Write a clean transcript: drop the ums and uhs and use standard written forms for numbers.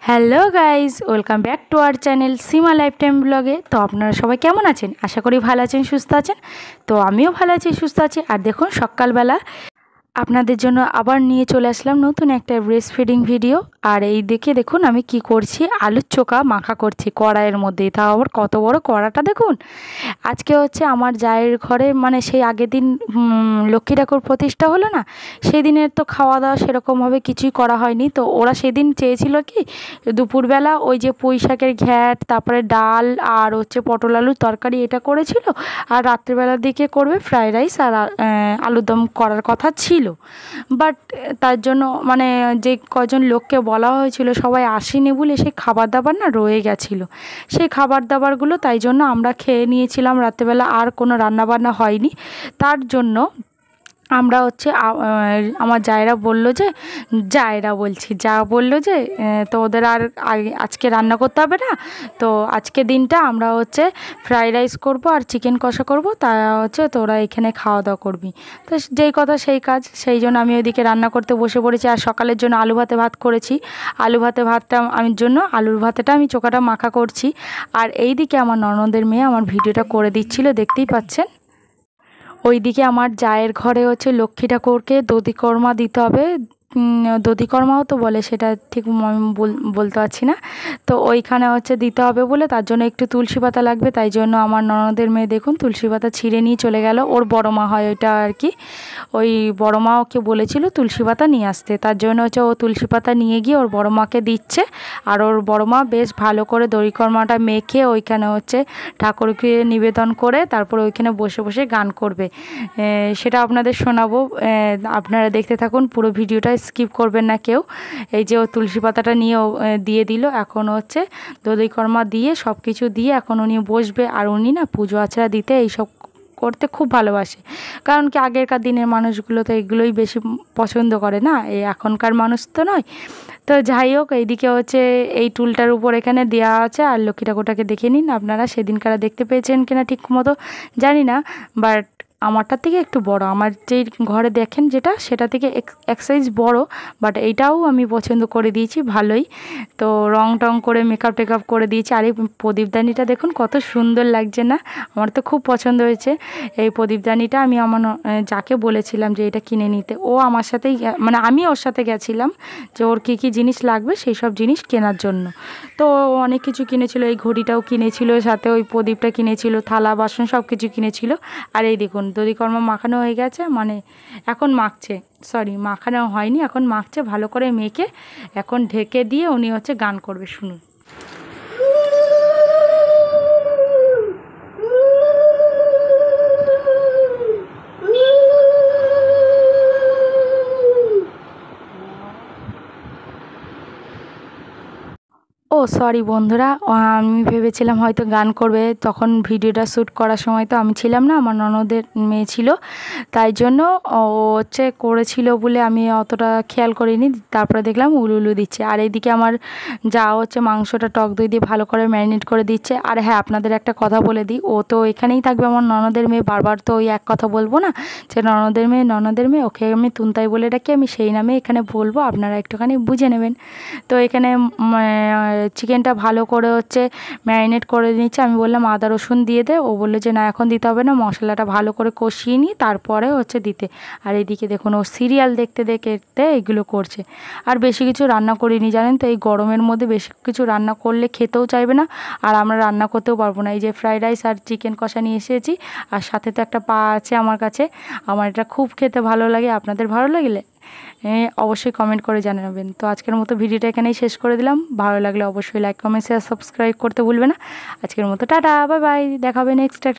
Hello guys, welcome back to our channel Seema life time ব্লগে। তো আপনারা সবাই কেমন আছেন? আশা করি ভালো আছেন, সুস্থ আছেন। তো আমিও ভালো আছি, সুস্থ আছি। আর দেখুন, সকালবেলা আপনাদের জন্য আবার নিয়ে চলে আসলাম নতুন একটা ব্রেস্ট ফিডিং ভিডিও। আর এই দেখে দেখুন আমি কি করছি, আলুর চোখা মাখা করছি কড়াইয়ের মধ্যে। তাও আবার কত বড় কড়াটা দেখুন। আজকে হচ্ছে আমার জায়ের ঘরে, মানে সেই আগের দিন লক্ষ্মী ঠাকুর প্রতিষ্ঠা হলো না, সেই দিনের তো খাওয়া দাওয়া সেরকমভাবে কিছুই করা হয়নি। তো ওরা সেদিন চেয়েছিল কি, দুপুরবেলা ওই যে পুঁই শাকের ঘ্যাট, তারপরে ডাল আর হচ্ছে পটল আলুর তরকারি, এটা করেছিল। আর রাত্রিবেলার দিকে করবে ফ্রাইড রাইস আর আলুর দম করার কথা ছিল। বাট তার জন্য মানে যে কজন লোককে বলা হয়েছিল সবাই আসেনি বলে সেই খাবার দাবার না রয়ে গেছিলো। সেই খাবার দাবারগুলো তাই জন্য আমরা খেয়ে নিয়েছিলাম রাত্রেবেলা, আর কোনো রান্নাবান্না হয়নি। তার জন্য আমরা হচ্ছে আমার জায়েরা বললো যে, যা বললো যে তো ওদের আর আজকে রান্না করতে হবে না। তো আজকে দিনটা আমরা হচ্ছে ফ্রাইড রাইস করবো আর চিকেন কষা করবো, তা হচ্ছে তোরা এখানে খাওয়া দাওয়া করবি। তো যেই কথা সেই কাজ, সেই জন্য আমি ওইদিকে রান্না করতে বসে পড়েছি। আর সকালের জন্য আলু ভাত করেছি। ভাতটা আমি জন্য আলুর ভাতেটা আমি চোখাটা মাখা করছি। আর এই দিকে আমার ননদের মেয়ে আমার ভিডিওটা করে দিচ্ছিল, দেখতেই পাচ্ছেন। ওইদিকে আমার জায়ের ঘরে হচ্ছে লক্ষ্মী ঠাকুরকে দধিকর্মা দিতে হবে। দধিকর্মাও তো বলে, সেটা ঠিক আমি বলতে পারছি না। তো ওইখানে হচ্ছে দিতে হবে বলে তার জন্য একটু তুলসী পাতা লাগবে। তাই জন্য আমার ননদের মেয়ে দেখুন তুলসী পাতা ছিঁড়ে নিয়ে চলে গেল। ওর বড় মা হয় ওইটা আর কি, ওই বড় মা ওকে বলেছিল তুলসী পাতা নিয়ে আসতে। তার জন্য হচ্ছে ও তুলসী পাতা নিয়ে গিয়ে ওর বড় মাকে দিচ্ছে। আর ওর বড় মা বেশ ভালো করে দধিকর্মাটা মেখে ওইখানে হচ্ছে ঠাকুরকে নিবেদন করে তারপর ওইখানে বসে বসে গান করবে। সেটা আপনাদের শোনাবো, আপনারা দেখতে থাকুন পুরো ভিডিওটা, স্কিপ করবেন না কেউ। এই যে ও তুলসী পাতাটা নিয়ে দিয়ে দিল। এখন হচ্ছে দধিকর্মা দিয়ে সব কিছু দিয়ে এখন উনি বসবে। আর উনি না পুজো আচরা দিতে এইসব করতে খুব ভালোবাসে, কারণ কি আগেরকার দিনের মানুষগুলো তো এগুলোই বেশি পছন্দ করে না, এই এখনকার মানুষ তো নয়। তো যাই হোক, এইদিকে হচ্ছে এই টুলটার উপর এখানে দেওয়া আছে। আর লক্ষ্মী ঠাকুরটাকে দেখে নিন আপনারা, সেদিনকার দেখতে পেয়েছেন কিনা ঠিক মতো জানি না, বাট আমারটার থেকে একটু বড়। আমার যেই ঘরে দেখেন যেটা, সেটা থেকে এক সাইজ বড়। বাট এইটাও আমি পছন্দ করে দিয়েছি ভালোই। তো রং টং করে মেকআপ টেকআপ করে দিয়েছি। আর এই প্রদীপদানিটা দেখুন কত সুন্দর লাগছে না, আমার তো খুব পছন্দ হয়েছে এই প্রদীপদানিটা। আমি আমার যাকে বলেছিলাম যে এটা কিনে নিতে, ও আমার সাথেই মানে আমি ওর সাথে গেছিলাম যে ওর কী কী জিনিস লাগবে সেই সব জিনিস কেনার জন্য। তো অনেক কিছু কিনেছিল, এই ঘড়িটাও কিনেছিল, সাথে ওই প্রদীপটা কিনেছিল, থালা বাসন সব কিছু কিনেছিল। আর এই দেখুন দধিকর্মা মাখানো হয়ে গেছে, মানে এখন মাখছে, সরি মাখানো হয়নি, এখন মাখছে ভালো করে মেখে। এখন ঢেকে দিয়ে উনি হচ্ছে গান করবে, শুনুন। ও সরি বন্ধুরা, আমি ভেবেছিলাম হয়তো গান করবে, তখন ভিডিওটা শ্যুট করার সময় তো আমি ছিলাম না, আমার ননদের মেয়ে ছিল। তাই জন্য ও হচ্ছে করেছিল বলে আমি অতটা খেয়াল করিনি। তারপরে দেখলাম উলু দিচ্ছে। আর এইদিকে আমার যা হচ্ছে মাংসটা টক দই দিয়ে ভালো করে ম্যারিনেট করে দিচ্ছে। আর হ্যাঁ, আপনাদের একটা কথা বলে দিই, ও তো এখানেই থাকবে আমার ননদের মেয়ে, বারবার তো ওই এক কথা বলবো না যে ননদের মেয়ে, ওকে আমি তুনতাই বলে ডাকি, আমি সেই নামে এখানে বলবো, আপনারা একটুখানি বুঝে নেবেন। তো এখানে চিকেনটা ভালো করে হচ্ছে ম্যারিনেট করে নিচ্ছে। আমি বললাম আদা রসুন দিয়ে দে, ও বললো যে না এখন দিতে হবে না, মশলাটা ভালো করে কষিয়ে নিই তারপরে হচ্ছে দিতে। আর এইদিকে দেখুন ও সিরিয়াল দেখতে দেখতে এগুলো করছে। আর বেশি কিছু রান্না করিনি জানেন তো, এই গরমের মধ্যে বেশি কিছু রান্না করলে খেতেও চাইবে না, আর আমরা রান্না করতেও পারবো না। এই যে ফ্রাইড রাইস আর চিকেন কষা নিয়ে এসেছি, আর সাথে তো একটা পা আছে আমার কাছে। আমার এটা খুব খেতে ভালো লাগে, আপনাদের ভালো লাগলে অবশ্যই কমেন্ট করে জানাবেন। তো আজকের মতো ভিডিওটা এখানেই শেষ করে দিলাম। ভালো লাগলে অবশ্যই লাইক কমেন্ট শেয়ার সাবস্ক্রাইব করতে ভুলবে না। আজকের মতো টাটা, বাই বাই, দেখা হবে নেক্সট।